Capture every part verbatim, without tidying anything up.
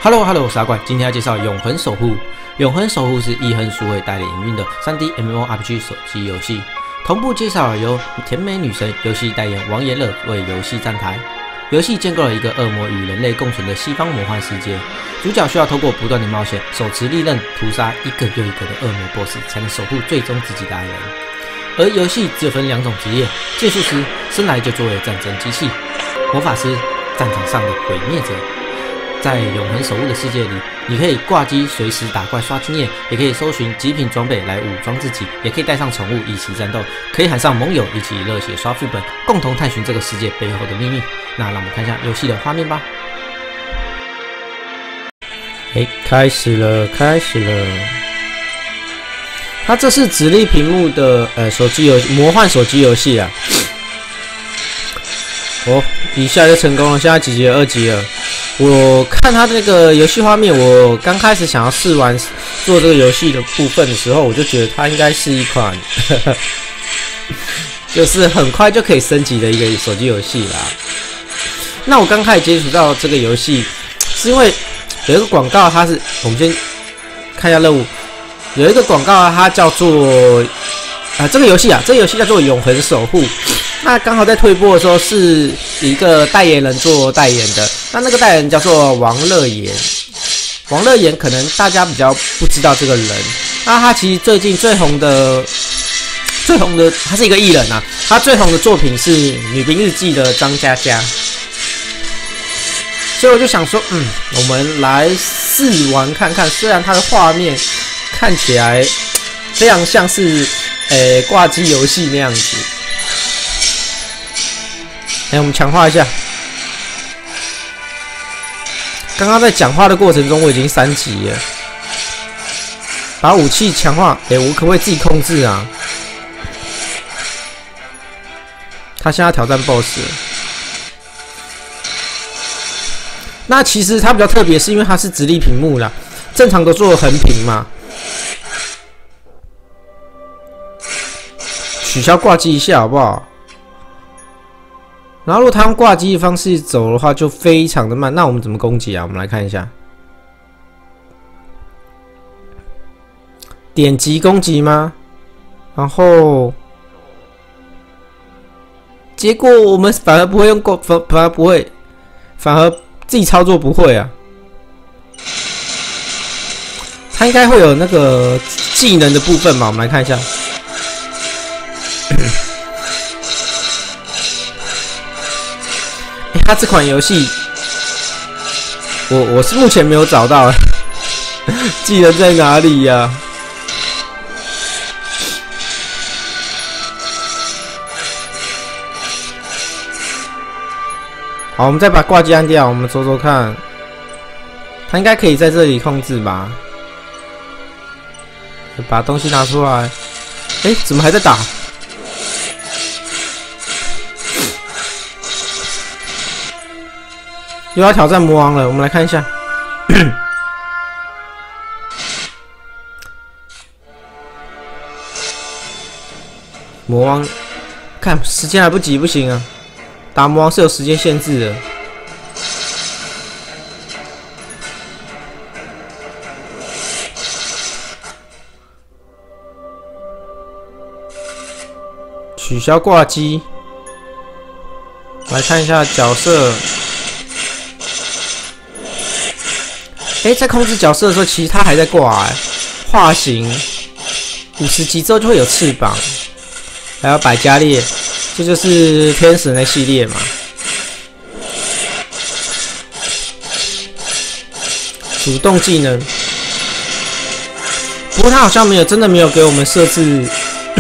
Hello Hello， 我是阿怪，今天要介绍《永恒守护》。《永恒守护》是易亨数位代理营运的 三 D M M O R P G 手机游戏，同步介绍了由甜美女神游戏代言王妍乐为游戏站台。游戏建构了一个恶魔与人类共存的西方魔幻世界，主角需要透过不断的冒险，手持利刃屠杀一个又一个的恶魔 BOSS， 才能守护最终自己的爱人。而游戏只有分两种职业：剑术师生来就作为战争机器，魔法师战场上的毁灭者。在永恒守护的世界里，你可以挂机随时打怪刷经验，也可以搜寻极品装备来武装自己，也可以带上宠物一起战斗，可以喊上盟友一起热血刷副本，共同探寻这个世界背后的秘密。那让我们看一下游戏的画面吧。哎，开始了，开始了。它这是直立屏幕的呃手机游魔幻手机游戏啊。哦，一下就成功了，现在几级了？二级了。我看它这个游戏画面，我刚开始想要试玩做这个游戏的部分的时候，我就觉得它应该是一款呵呵就是很快就可以升级的一个手机游戏啦。那我刚开始接触到这个游戏，是因为有一个广告，它是我们先看一下任务，有一个广告，它叫做啊这个游戏啊，这个游戏叫做《永恒守护》。那刚好在推播的时候，是一个代言人做代言的。那那个代言人叫做王乐妍。王乐妍可能大家比较不知道这个人。那他其实最近最红的、最红的，他是一个艺人啊。他最红的作品是《女兵日记》的张嘉佳。所以我就想说，嗯，我们来试玩看看。虽然它的画面看起来非常像是诶挂机游戏那样子。哎、欸，我们强化一下。刚刚在讲话的过程中，我已经三级了。把武器强化，哎、欸，我可不可以自己控制啊？他现在要挑战 BOSS 了。那其实它比较特别，是因为它是直立屏幕啦，正常都做横屏嘛。取消挂机一下好不好？然后，如果他用挂机的方式走的话，就非常的慢。那我们怎么攻击啊？我们来看一下，点击攻击吗？然后，结果我们反而不会用挂，反反而不会，反而自己操作不会啊。他应该会有那个技能的部分嘛？我们来看一下。它这款游戏，我我是目前没有找到，技能在哪里呀、啊？好，我们再把挂机按掉，我们搜搜看，它应该可以在这里控制吧？把东西拿出来，哎、欸，怎么还在打？又要挑战魔王了，我们来看一下。魔王，看时间来不及，不行啊！打魔王是有时间限制的。取消挂机，来看一下角色。哎、欸，在控制角色的时候，其实它还在挂哎、欸。化形五十级之后就会有翅膀，还有百家列，这就是天使那系列嘛。主动技能，不过它好像没有真的没有给我们设置。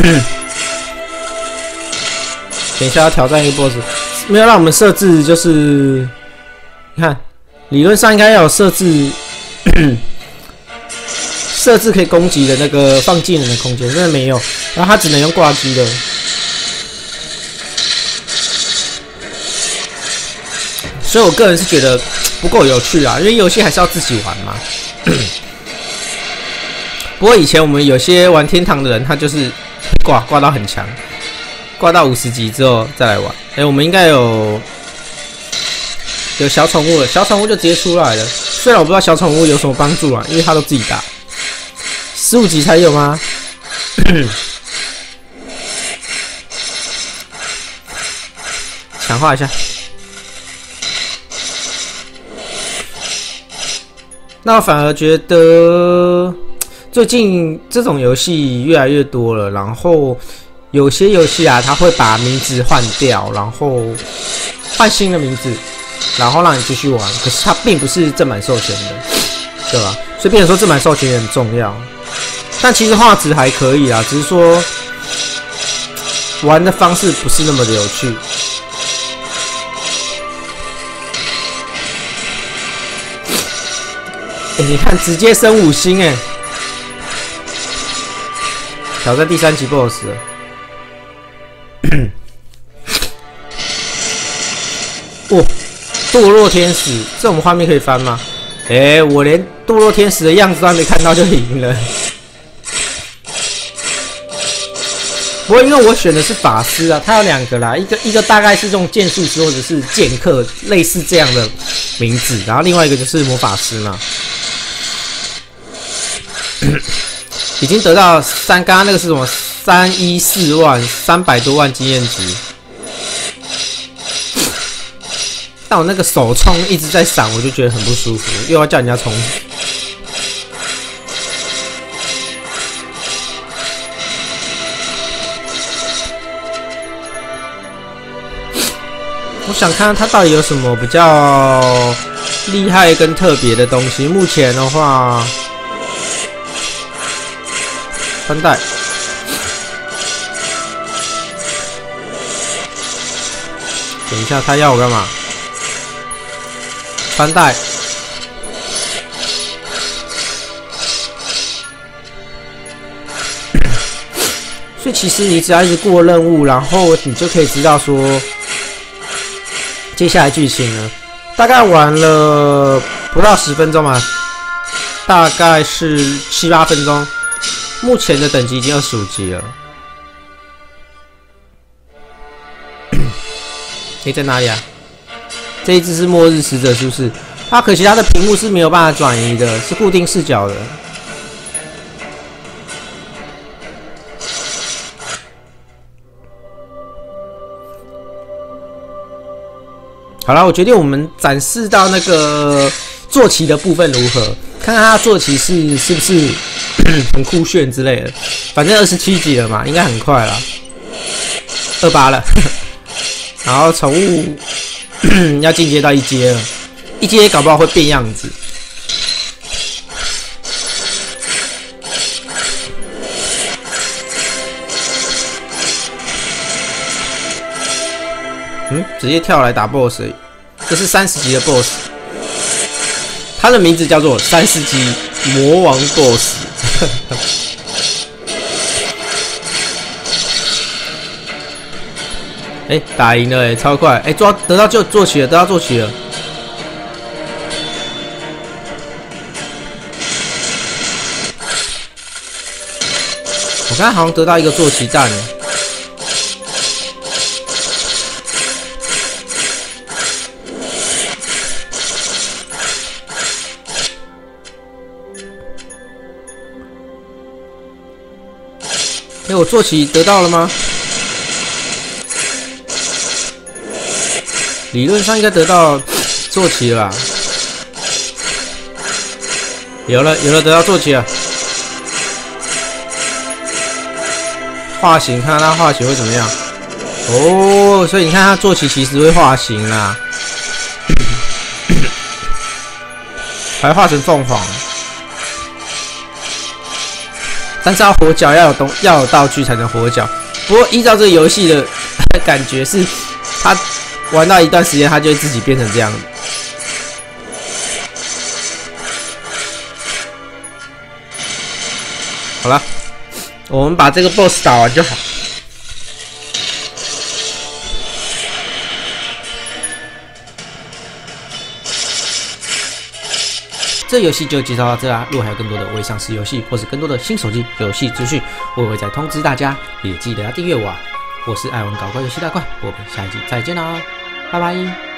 等一下要挑战一个 BOSS， 没有让我们设置，就是你看，理论上应该要有设置。设置可以攻击的那个放技能的空间，真的没有，然后它只能用挂机的。所以我个人是觉得不够有趣啊，因为游戏还是要自己玩嘛。不过以前我们有些玩天堂的人，他就是挂挂到很强，挂到五十级之后再来玩。哎、欸，我们应该有有小宠物了，小宠物就直接出来了。 虽然我不知道小宠物有什么帮助啊，因为它都自己打。十五级才有吗？强化一下。那我反而觉得最近这种游戏越来越多了，然后有些游戏啊，它会把名字换掉，然后换新的名字，然后让你继续玩。可是它并不是正版授权的，对吧？所以变成说正版授权也很重要。但其实画质还可以啦，只是说玩的方式不是那么的有趣。欸、你看，直接升五星哎、欸！挑战第三级 B O S S 了。哇、哦，堕落天使，这种画面可以翻吗？哎、欸，我连堕落天使的样子都还没看到就赢了。不过因为我选的是法师啊，它有两个啦，一个一个大概是这种剑术师或者是剑客，类似这样的名字，然后另外一个就是魔法师嘛。已经得到三，刚刚那个是什么？三一四万，三百多万经验值。但我那个手冲一直在闪，我就觉得很不舒服，又要叫人家冲。我想看看它到底有什么比较厉害跟特别的东西。目前的话，穿戴，等一下，他要我干嘛？穿戴，所以其实你只要一直过任务，然后你就可以知道说接下来剧情呢。大概玩了不到十分钟嘛，大概是七八分钟。目前的等级已经二十五级了。诶，在哪里啊？这一只是末日使者是不是？啊，可惜它的屏幕是没有办法转移的，是固定视角的。好了，我决定我们展示到那个坐骑的部分如何，看看它坐骑是是不是很酷炫之类的。反正二十七级了嘛，应该很快了，二八了。然后宠物要进阶到一阶了，一阶搞不好会变样子。嗯，直接跳来打 B O S S， 这是三十级的 B O S S， 它的名字叫做三十级魔王 B O S S。哎、欸，打赢了哎、欸，超快！哎、欸，抓得到就坐骑了，得到坐骑了。我刚才好像得到一个坐骑蛋了。哎、欸，我坐骑得到了吗？理论上应该得到坐骑了吧？有了，有了，得到坐骑了。化形，看看它化形会怎么样？哦，所以你看它坐骑其实会化形啦，还化成凤凰。但是要活脚要有东要有道具才能活脚。不过依照这个游戏的感觉是，它玩到一段时间，它就会自己变成这样子。好了，我们把这个 B O S S 打完就好。这游戏就介绍到这啦。如果还有更多的未上市游戏，或是更多的新手机游戏资讯，我也会再通知大家。也记得要订阅我啊！我是爱玩搞怪游戏大怪，我们下一集再见啦，拜拜。